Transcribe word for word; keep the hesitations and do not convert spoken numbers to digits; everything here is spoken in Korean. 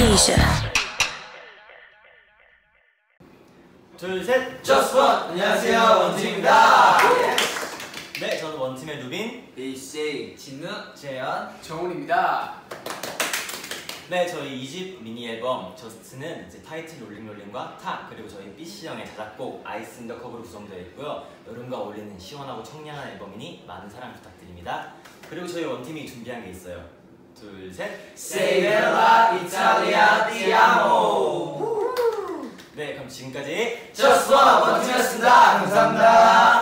Asia. 둘, 셋! Just One! 안녕하세요, 원팀입니다. 네, 저는 원팀의 루빈, 비씨, 진우, 재현, 정훈입니다. 네, 저희 이 집 미니 앨범 저스트는 이제 타이틀 롤링롤링과 타, 그리고 저희 비씨 형의 자작곡 아이스 인 더 컵으로 구성되어 있고요. 여름과 어울리는 시원하고 청량한 앨범이니 많은 사랑 부탁드립니다. 그리고 저희 원팀이 준비한 게 있어요. 둘, 셋! Say bella Italia ti amo. 네, 그럼 지금까지 Just One! 원팀이었습니다. 감사합니다.